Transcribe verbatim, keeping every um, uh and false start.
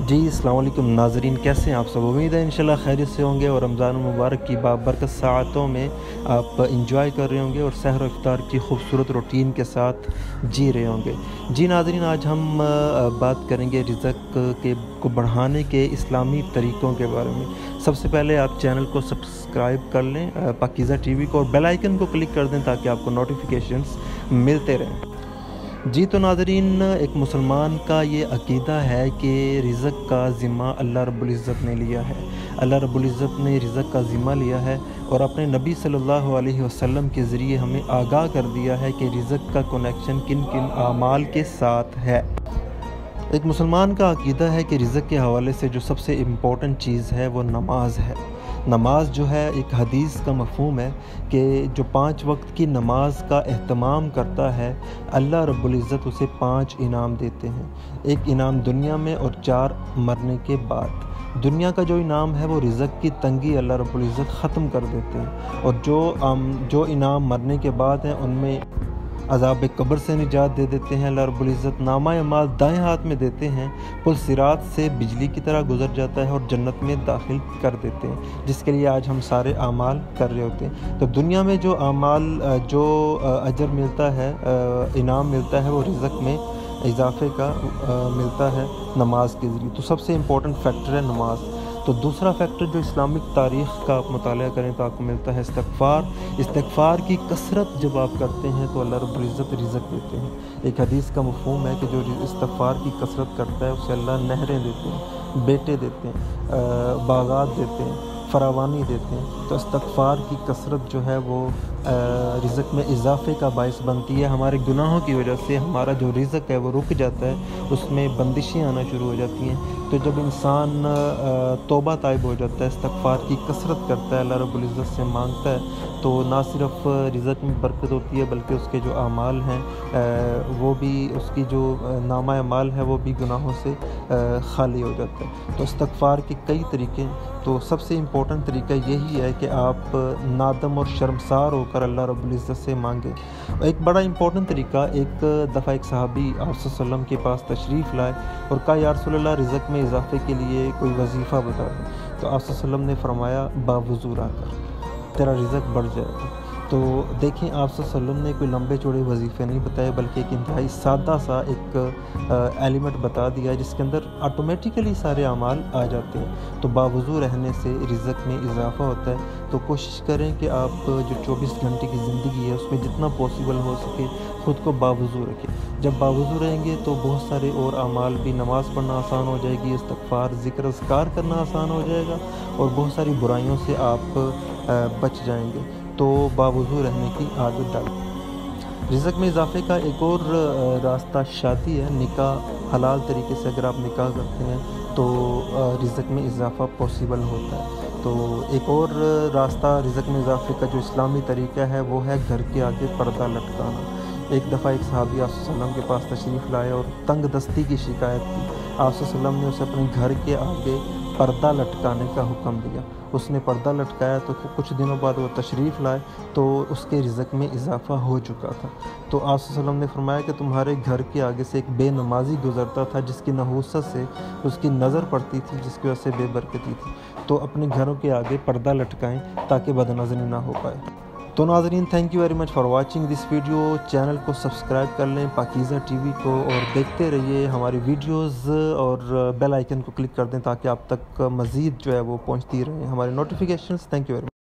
जी अस्सलाम वालेकुम नाज़रीन, कैसे हैं आप सब। उम्मीद है इंशाल्लाह खैरियत से होंगे और रमज़ान मुबारक की बाबरकत साअतों में आप इंजॉय कर रहे होंगे और सहर और इफ्तार की खूबसूरत रूटीन के साथ जी रहे होंगे। जी नाज़रीन, आज हम अ, बात करेंगे रिज़्क़ के को बढ़ाने के इस्लामी तरीक़ों के बारे में। सबसे पहले आप चैनल को सब्सक्राइब कर लें, अ, पाकीज़ा टीवी को, और बेल आइकन को क्लिक कर दें ताकि आपको नोटिफिकेशंस मिलते रहें। जी तो नाज़रीन, एक मुसलमान का ये अक़ीदा है कि रिज़्क़ का ज़िम्मा अल्लाह रब्बुल इज़्ज़त ने लिया है। अल्लाह रब्बुल इज़्ज़त ने रिज़्क़ का ज़िम्मा लिया है और अपने नबी सल्लल्लाहु अलैहि वसल्लम के ज़रिए हमें आगाह कर दिया है कि रिज़्क़ का कनेक्शन किन किन आमाल के साथ है। एक मुसलमान का अक़ीदा है कि रिज़्क़ के हवाले से जो सबसे इम्पोर्टेंट चीज़ है वो नमाज है। नमाज जो है, एक हदीस का मफ़हूम है कि जो पाँच वक्त की नमाज का एहतमाम करता है, अल्लाह रब्बुल इज़्ज़त उसे पाँच इनाम देते हैं। एक इनाम दुनिया में और चार मरने के बाद। दुनिया का जो इनाम है वो रिज़्क़ की तंगी अल्लाह रब्बुल इज़्ज़त ख़त्म कर देते हैं, और जो आम जो इनाम मरने के बाद हैं उनमें अज़ाब कब्र से निजात दे देते हैं। अल्लाह रब्बुल इज़्ज़त नामा अमाल दाएँ हाथ में देते हैं, पुल सिरात से बिजली की तरह गुजर जाता है और जन्नत में दाखिल कर देते हैं, जिसके लिए आज हम सारे आमाल कर रहे होते हैं। तो दुनिया में जो आमाल जो अजर मिलता है, इनाम मिलता है, वो रिज़्क़ में इजाफ़े का मिलता है नमाज के ज़रिए। तो सबसे इम्पोर्टेंट फैक्टर है नमाज। तो दूसरा फैक्टर जो इस्लामिक तारीख़ का आप मुताला करें तो आपको मिलता है इस्तिग़फ़ार। इस्तिग़फ़ार की कसरत जब आप करते हैं तो अल्लाह रब्बुल इज़्ज़त रिज़्क़ देते हैं। एक हदीस का मफ़हूम है कि जो इस्तिग़फ़ार की कसरत करता है उसे अल्लाह नहरें देते हैं, बेटे देते हैं, बागात देते हैं, फरावानी देते हैं। तो इस्तिग़फ़ार की कसरत जो है वो रिज़्क़ में इजाफ़े का बाइस बनती है। हमारे गुनाहों की वजह से हमारा जो रिज़्क़ है वो रुक जाता है, उसमें बंदिशें आना शुरू हो जाती हैं। तो जब इंसान तौबा ताइब हो जाता है, इस्तिग़फ़ार की कसरत करता है, अल्लाह रब्बुल इज़्ज़त से मांगता है, तो ना सिर्फ रिज़्क़ में बरकत होती है बल्कि उसके जो आमाल हैं वो भी, उसकी जो नामा अमाल है वो भी गुनाहों से खाली हो जाता है। तो इस्तिग़फ़ार के कई तरीके हैं। तो सबसे इम्पोर्टेंट तरीका यही है कि आप नादम और शर्मसार होकर अल्लाह रब्बुल इज़्ज़त से मांगें। एक बड़ा इम्पोर्टेंट तरीका, एक दफ़ा एक सहाबी आप सल्लल्लाहु अलैहि वसल्लम के पास तशरीफ़ लाए और कहा, या रसूलल्लाह, रिज़्क़ में इजाफ़े के लिए कोई वजीफ़ा बता दें। तो आप सल्लल्लाहु अलैहि वसल्लम ने फरमाया, बावुज़ू रहा कर, तेरा रिज़्क़ बढ़ जाएगा। तो देखें, आप सल्लल्लाहु अलैहि वसल्लम ने कोई लंबे चौड़े वजीफ़े नहीं बताए बल्कि एक इंतहाई सादा सा एक एलिमेंट बता दिया जिसके अंदर ऑटोमेटिकली सारे अमाल आ जाते हैं। तो बावुज़ू रहने से रिज़्क़ में इजाफ़ा होता है। तो कोशिश करें कि आप जो चौबीस घंटे की ज़िंदगी है उसमें जितना पॉसिबल हो सके ख़ुद को बावुज़ू रखें। जब बावुज़ू रहेंगे तो बहुत सारे और अमाल भी, नमाज़ पढ़ना आसान हो जाएगी, इस्तिग़फ़ार ज़िक्र अज़कार करना आसान हो जाएगा और बहुत सारी बुराइयों से आप बच जाएंगे। तो बावुज़ू रहने की आदत डालें। रिज़्क़ में इजाफ़े का एक और रास्ता शादी है, निकाह। हलाल तरीके से अगर आप निकाह करते हैं तो रिज़्क़ में इजाफ़ा पॉसिबल होता है। तो एक और रास्ता रिज़्क़ में इजाफ़े का जो इस्लामी तरीका है वो है घर के आगे पर्दा लटकाना। एक दफ़ा एक सहाबी आप सल्लल्लाहु अलैहि वसल्लम के पास तशरीफ़ लाए और तंग दस्ती की शिकायत की। आप सल्लल्लाहु अलैहि वसल्लम ने उसे अपने घर के आगे पर्दा लटकाने का हुक्म दिया। उसने पर्दा लटकाया तो कुछ दिनों बाद वो तशरीफ़ लाए तो उसके रिज़्क़ में इजाफ़ा हो चुका था। तो आप सल्लल्लाहु अलैहि वसल्लम ने फरमाया कि तुम्हारे घर के आगे से एक बेनमाजी गुज़रता था जिसकी नहूसत से उसकी नज़र पड़ती थी, जिसकी वजह से बेबरकती थी। तो अपने घरों के आगे पर्दा लटकाएँ ताकि बदनज़री ना हो पाए। तो नाज़रीन, thank you very much for watching this video. Channel को सब्सक्राइब कर लें, पाकीज़ा टीवी को, और देखते रहिए हमारी वीडियोस, और बेल आइकन को क्लिक कर दें ताकि आप तक मज़ीद जो है वो पहुंचती रहे हमारी notifications. Thank you very much.